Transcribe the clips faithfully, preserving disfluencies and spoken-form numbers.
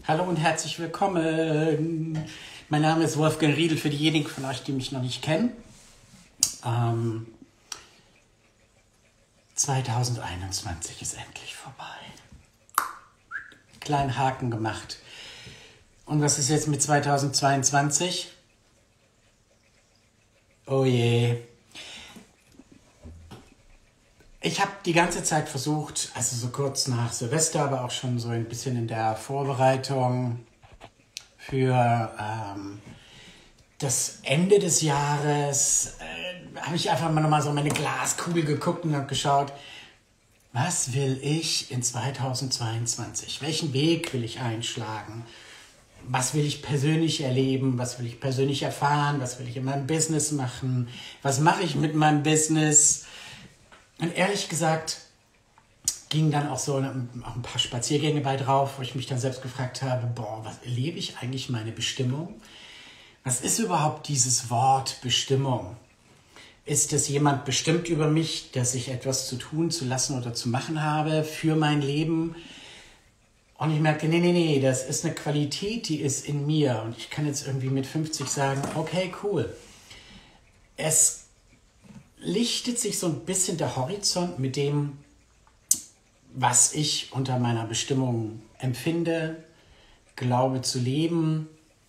Hallo und herzlich willkommen. Mein Name ist Wolfgang Riedl, für diejenigen von euch, die mich noch nicht kennen. Ähm, zwanzig einundzwanzig ist endlich vorbei. Kleinen Haken gemacht. Und was ist jetzt mit zwanzig zweiundzwanzig? Oh je. Ich habe die ganze Zeit versucht, also so kurz nach Silvester, aber auch schon so ein bisschen in der Vorbereitung für ähm, das Ende des Jahres, äh, habe ich einfach mal nochmal so in meine Glaskugel geguckt und habe geschaut, was will ich in zwanzig zweiundzwanzig? Welchen Weg will ich einschlagen? Was will ich persönlich erleben? Was will ich persönlich erfahren? Was will ich in meinem Business machen? Was mache ich mit meinem Business? Und ehrlich gesagt gingen dann auch so auch ein paar Spaziergänge bei drauf, wo ich mich dann selbst gefragt habe, boah, was erlebe ich eigentlich meine Bestimmung? Was ist überhaupt dieses Wort Bestimmung? Ist es jemand bestimmt über mich, dass ich etwas zu tun, zu lassen oder zu machen habe für mein Leben? Und ich merkte, nee, nee, nee, das ist eine Qualität, die ist in mir. Und ich kann jetzt irgendwie mit fünfzig sagen, okay, cool. Es lichtet sich so ein bisschen der Horizont mit dem, was ich unter meiner Bestimmung empfinde, glaube zu leben,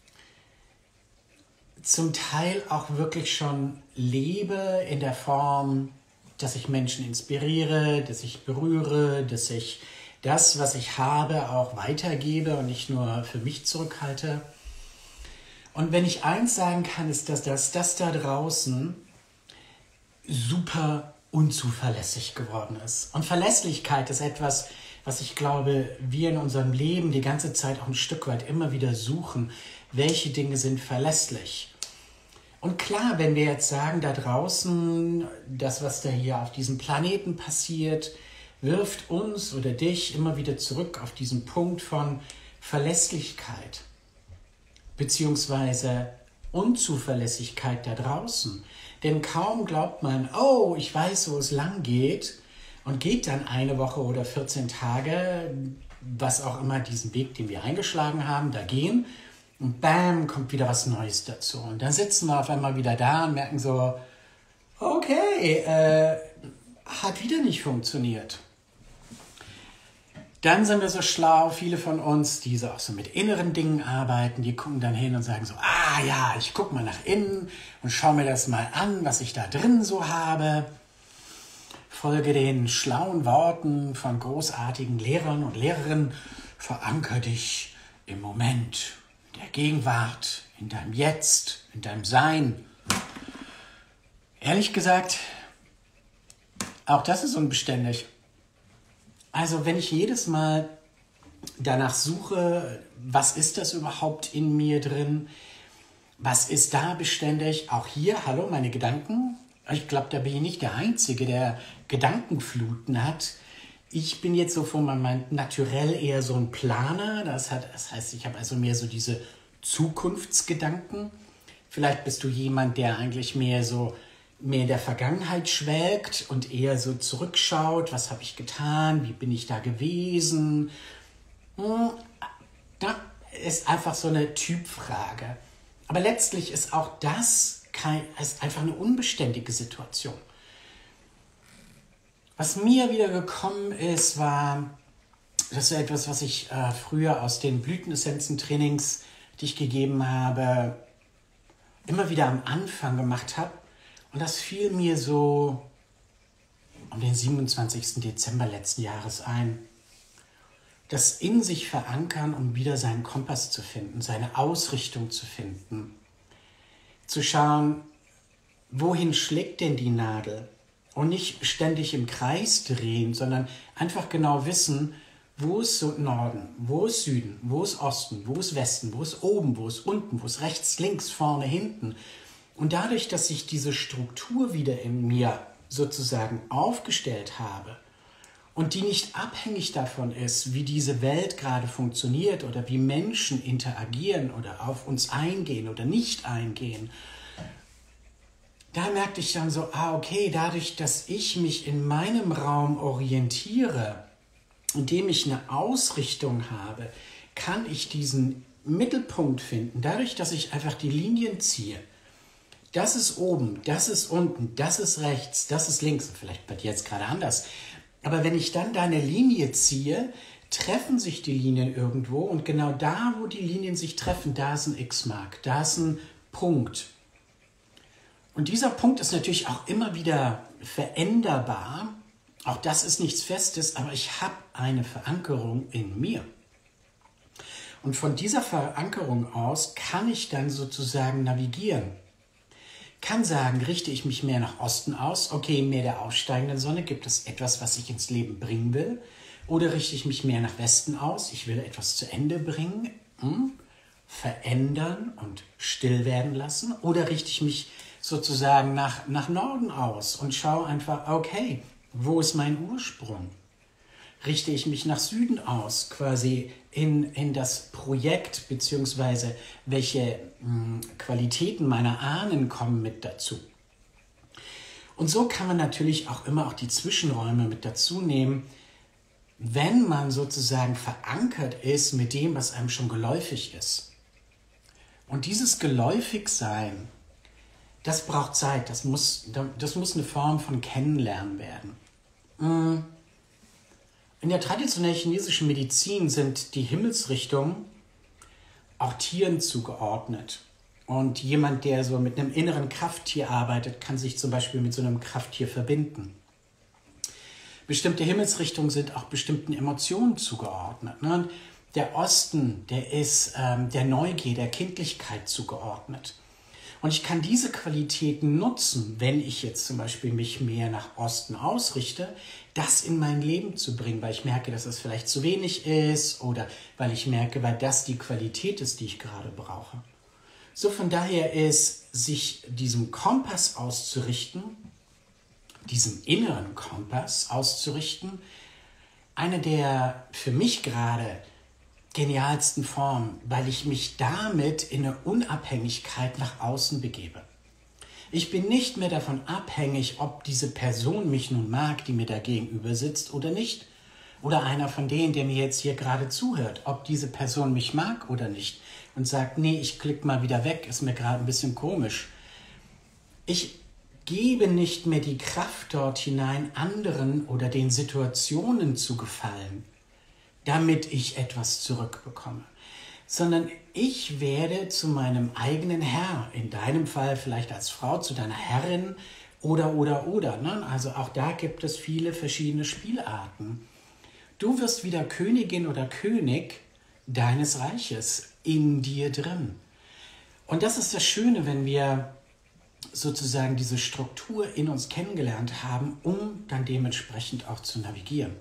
zum Teil auch wirklich schon lebe in der Form, dass ich Menschen inspiriere, dass ich berühre, dass ich das, was ich habe, auch weitergebe und nicht nur für mich zurückhalte. Und wenn ich eins sagen kann, ist, dass das, das da draußen super unzuverlässig geworden ist. Und Verlässlichkeit ist etwas, was ich glaube, wir in unserem Leben die ganze Zeit auch ein Stück weit immer wieder suchen. Welche Dinge sind verlässlich? Und klar, wenn wir jetzt sagen, da draußen, das, was da hier auf diesem Planeten passiert, wirft uns oder dich immer wieder zurück auf diesen Punkt von Verlässlichkeit beziehungsweise Unzuverlässigkeit da draußen. Denn kaum glaubt man, oh, ich weiß, wo es lang geht, und geht dann eine Woche oder vierzehn Tage, was auch immer diesen Weg, den wir eingeschlagen haben, da gehen, und bam, kommt wieder was Neues dazu. Und dann sitzen wir auf einmal wieder da und merken so, okay, äh, hat wieder nicht funktioniert. Dann sind wir so schlau, viele von uns, die so auch so mit inneren Dingen arbeiten, die gucken dann hin und sagen so, ah ja, ich gucke mal nach innen und schaue mir das mal an, was ich da drin so habe. Folge den schlauen Worten von großartigen Lehrern und Lehrerinnen, verankere dich im Moment, in der Gegenwart, in deinem Jetzt, in deinem Sein. Ehrlich gesagt, auch das ist unbeständig. Also wenn ich jedes Mal danach suche, was ist das überhaupt in mir drin, was ist da beständig, auch hier, hallo, meine Gedanken, ich glaube, da bin ich nicht der Einzige, der Gedankenfluten hat. Ich bin jetzt so von meinem Naturell eher so ein Planer, das, hat, das heißt, ich habe also mehr so diese Zukunftsgedanken. Vielleicht bist du jemand, der eigentlich mehr so mehr in der Vergangenheit schwelgt und eher so zurückschaut, was habe ich getan, wie bin ich da gewesen. Das ist einfach so eine Typfrage. Aber letztlich ist auch das kein, ist einfach eine unbeständige Situation. Was mir wieder gekommen ist, war, das ist etwas, was ich äh, früher aus den Blütenessenzen-Trainings, die ich gegeben habe, immer wieder am Anfang gemacht habe. Und das fiel mir so um den siebenundzwanzigsten Dezember letzten Jahres ein. Das in sich verankern, um wieder seinen Kompass zu finden, seine Ausrichtung zu finden. Zu schauen, wohin schlägt denn die Nadel? Und nicht ständig im Kreis drehen, sondern einfach genau wissen, wo ist so Norden, wo ist Süden, wo ist Osten, wo ist Westen, wo ist oben, wo ist unten, wo ist rechts, links, vorne, hinten. Und dadurch, dass ich diese Struktur wieder in mir sozusagen aufgestellt habe und die nicht abhängig davon ist, wie diese Welt gerade funktioniert oder wie Menschen interagieren oder auf uns eingehen oder nicht eingehen, da merkte ich dann so, ah okay, dadurch, dass ich mich in meinem Raum orientiere, indem ich eine Ausrichtung habe, kann ich diesen Mittelpunkt finden, dadurch, dass ich einfach die Linien ziehe. Das ist oben, das ist unten, das ist rechts, das ist links. Vielleicht bei dir jetzt gerade anders. Aber wenn ich dann da eine Linie ziehe, treffen sich die Linien irgendwo und genau da, wo die Linien sich treffen, da ist ein X-Mark, da ist ein Punkt. Und dieser Punkt ist natürlich auch immer wieder veränderbar. Auch das ist nichts Festes, aber ich habe eine Verankerung in mir. Und von dieser Verankerung aus kann ich dann sozusagen navigieren. Kann sagen, richte ich mich mehr nach Osten aus, okay, mehr der aufsteigenden Sonne, gibt es etwas, was ich ins Leben bringen will? Oder richte ich mich mehr nach Westen aus, ich will etwas zu Ende bringen, hm? verändern und still werden lassen? Oder richte ich mich sozusagen nach, nach Norden aus und schaue einfach, okay, wo ist mein Ursprung? Richte ich mich nach Süden aus, quasi in, in das Projekt, beziehungsweise welche mh, Qualitäten meiner Ahnen kommen mit dazu. Und so kann man natürlich auch immer auch die Zwischenräume mit dazu nehmen, wenn man sozusagen verankert ist mit dem, was einem schon geläufig ist. Und dieses Geläufigsein, das braucht Zeit, das muss, das muss eine Form von Kennenlernen werden. Mh, In der traditionellen chinesischen Medizin sind die Himmelsrichtungen auch Tieren zugeordnet. Und jemand, der so mit einem inneren Krafttier arbeitet, kann sich zum Beispiel mit so einem Krafttier verbinden. Bestimmte Himmelsrichtungen sind auch bestimmten Emotionen zugeordnet. Ne? Der Osten, der ist ähm, der Neugier, der Kindlichkeit zugeordnet. Und ich kann diese Qualitäten nutzen, wenn ich jetzt zum Beispiel mich mehr nach Osten ausrichte, das in mein Leben zu bringen, weil ich merke, dass es vielleicht zu wenig ist oder weil ich merke, weil das die Qualität ist, die ich gerade brauche. So von daher ist, sich diesem Kompass auszurichten, diesem inneren Kompass auszurichten, eine der für mich gerade genialsten Form, weil ich mich damit in eine Unabhängigkeit nach außen begebe. Ich bin nicht mehr davon abhängig, ob diese Person mich nun mag, die mir da gegenüber sitzt oder nicht. Oder einer von denen, der mir jetzt hier gerade zuhört, ob diese Person mich mag oder nicht. Und sagt, nee, ich klicke mal wieder weg, ist mir gerade ein bisschen komisch. Ich gebe nicht mehr die Kraft dort hinein, anderen oder den Situationen zu gefallen, damit ich etwas zurückbekomme, sondern ich werde zu meinem eigenen Herr, in deinem Fall vielleicht als Frau zu deiner Herrin oder, oder, oder. Ne? Also auch da gibt es viele verschiedene Spielarten. Du wirst wieder Königin oder König deines Reiches in dir drin. Und das ist das Schöne, wenn wir sozusagen diese Struktur in uns kennengelernt haben, um dann dementsprechend auch zu navigieren.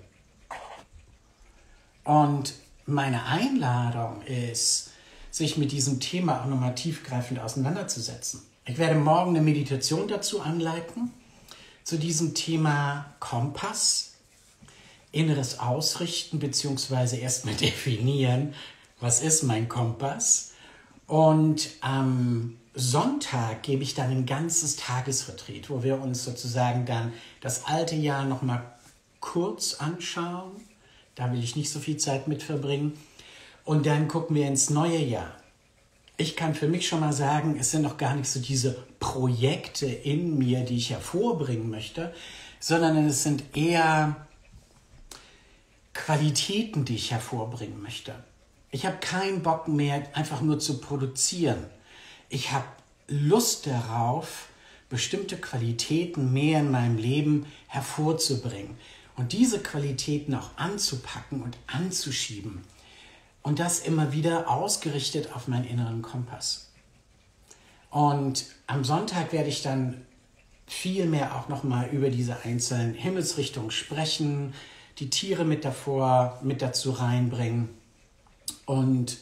Und meine Einladung ist, sich mit diesem Thema auch nochmal tiefgreifend auseinanderzusetzen. Ich werde morgen eine Meditation dazu anleiten, zu diesem Thema Kompass, inneres Ausrichten, beziehungsweise erstmal definieren, was ist mein Kompass. Und am Sonntag gebe ich dann ein ganzes Tagesretreat, wo wir uns sozusagen dann das alte Jahr nochmal kurz anschauen. Da will ich nicht so viel Zeit mit verbringen. Und dann gucken wir ins neue Jahr. Ich kann für mich schon mal sagen, es sind noch gar nicht so diese Projekte in mir, die ich hervorbringen möchte, sondern es sind eher Qualitäten, die ich hervorbringen möchte. Ich habe keinen Bock mehr, einfach nur zu produzieren. Ich habe Lust darauf, bestimmte Qualitäten mehr in meinem Leben hervorzubringen. Und diese Qualitäten auch anzupacken und anzuschieben. Und das immer wieder ausgerichtet auf meinen inneren Kompass. Und am Sonntag werde ich dann viel mehr auch nochmal über diese einzelnen Himmelsrichtungen sprechen, die Tiere mit davor, mit dazu reinbringen. Und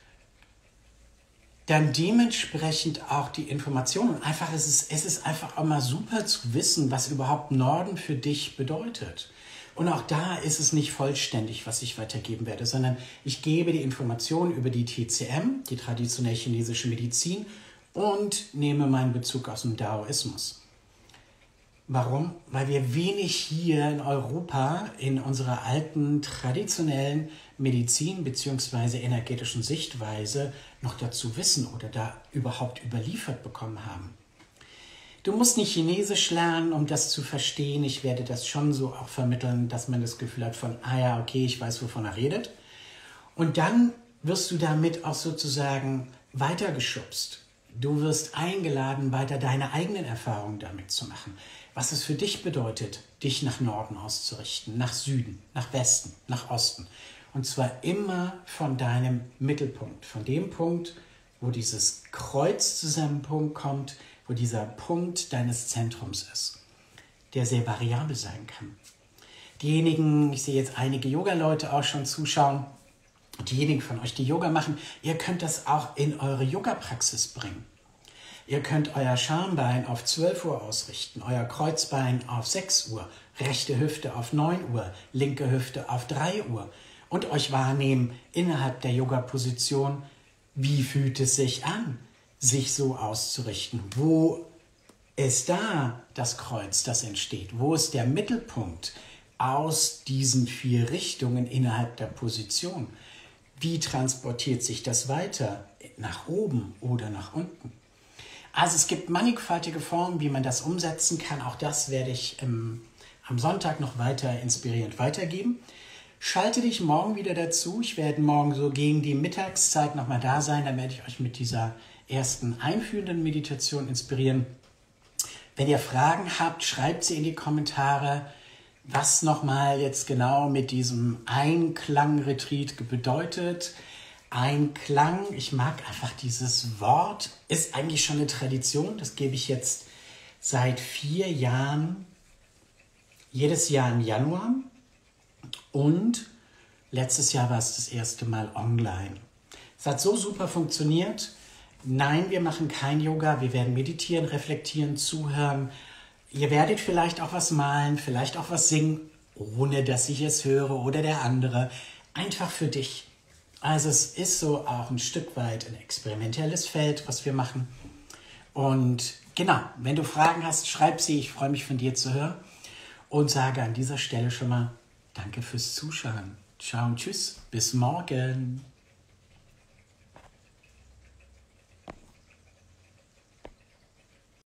dann dementsprechend auch die Informationen. Und einfach, es ist, es ist einfach auch mal super zu wissen, was überhaupt Norden für dich bedeutet. Und auch da ist es nicht vollständig, was ich weitergeben werde, sondern ich gebe die Informationen über die T C M, die traditionelle chinesische Medizin, und nehme meinen Bezug aus dem Daoismus. Warum? Weil wir wenig hier in Europa in unserer alten traditionellen Medizin bzw. energetischen Sichtweise noch dazu wissen oder da überhaupt überliefert bekommen haben. Du musst nicht Chinesisch lernen, um das zu verstehen. Ich werde das schon so auch vermitteln, dass man das Gefühl hat von, ah ja, okay, ich weiß, wovon er redet. Und dann wirst du damit auch sozusagen weitergeschubst. Du wirst eingeladen, weiter deine eigenen Erfahrungen damit zu machen. Was es für dich bedeutet, dich nach Norden auszurichten, nach Süden, nach Westen, nach Osten. Und zwar immer von deinem Mittelpunkt, von dem Punkt, wo dieses Kreuz zu seinem Punkt kommt, wo dieser Punkt deines Zentrums ist, der sehr variabel sein kann. Diejenigen, ich sehe jetzt einige Yoga-Leute auch schon zuschauen, diejenigen von euch, die Yoga machen, ihr könnt das auch in eure Yoga-Praxis bringen. Ihr könnt euer Schambein auf zwölf Uhr ausrichten, euer Kreuzbein auf sechs Uhr, rechte Hüfte auf neun Uhr, linke Hüfte auf drei Uhr und euch wahrnehmen innerhalb der Yoga-Position, wie fühlt es sich an, sich so auszurichten. Wo ist da das Kreuz, das entsteht? Wo ist der Mittelpunkt aus diesen vier Richtungen innerhalb der Position? Wie transportiert sich das weiter? Nach oben oder nach unten? Also es gibt mannigfaltige Formen, wie man das umsetzen kann. Auch das werde ich ähm, am Sonntag noch weiter inspirierend weitergeben. Schalte dich morgen wieder dazu. Ich werde morgen so gegen die Mittagszeit nochmal da sein. Dann werde ich euch mit dieser ersten einführenden Meditation inspirieren. Wenn ihr Fragen habt, schreibt sie in die Kommentare, was nochmal jetzt genau mit diesem Einklang-Retreat bedeutet. Einklang, ich mag einfach dieses Wort, ist eigentlich schon eine Tradition. Das gebe ich jetzt seit vier Jahren, jedes Jahr im Januar. Und letztes Jahr war es das erste Mal online. Es hat so super funktioniert. Nein, wir machen kein Yoga. Wir werden meditieren, reflektieren, zuhören. Ihr werdet vielleicht auch was malen, vielleicht auch was singen, ohne dass ich es höre oder der andere. Einfach für dich. Also es ist so auch ein Stück weit ein experimentelles Feld, was wir machen. Und genau, wenn du Fragen hast, schreib sie. Ich freue mich von dir zu hören. Und sage an dieser Stelle schon mal Danke fürs Zuschauen. Ciao und tschüss. Bis morgen.